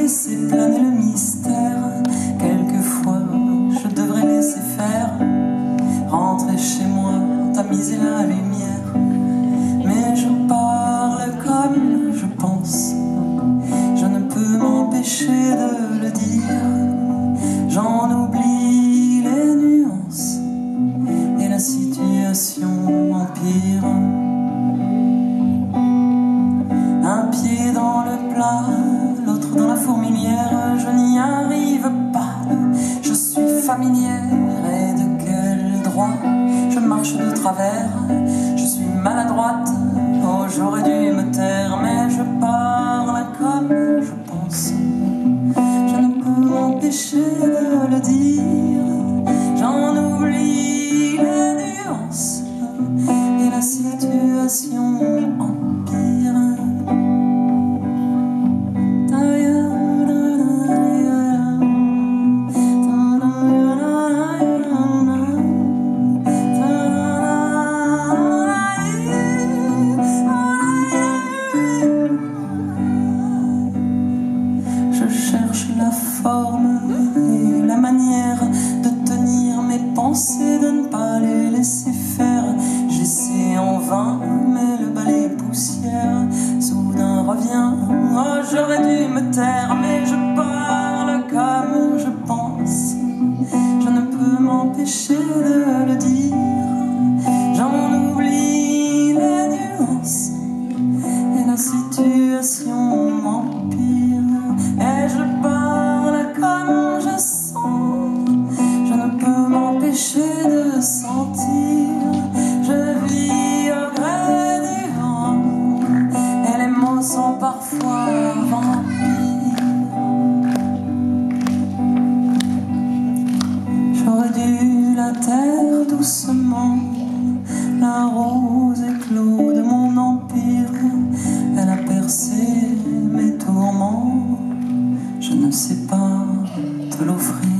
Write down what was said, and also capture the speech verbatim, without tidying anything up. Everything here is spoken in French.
laisser planer le mystère. Quelquefois, je devrais laisser faire, rentrer chez moi, tamiser la lumière. Mais je parle comme je pense, je ne peux m'empêcher de le dire. J'en oublie les nuances et la situation empire. Un pied dans le plat, l'autre dans la fourmilière, je n'y arrive pas, je suis familière. Et de quel droit je marche de travers? Je suis maladroite, oh j'aurais dû me taire. Mais je parle comme je pense, je ne peux m'empêcher de le dire. J'en oublie les nuances et la situation empire. Je cherche la forme et la manière de tenir mes pensées, de ne pas les laisser faire. J'essaie en vain, mais le balai poussière soudain revient. Oh, j'aurais dû me taire, mais je parle comme je pense, je ne peux m'empêcher de le dire. J'en oublie les nuances et la situation m'empire. Et je parle comme je sens, je ne peux m'empêcher de sentir. Je vis au gré du vent et les mots sont parfois vampires. J'aurais dû la taire doucement, la rose éclot de mon empire. Elle a percé mes tourments, je ne sais pas te l'offrir.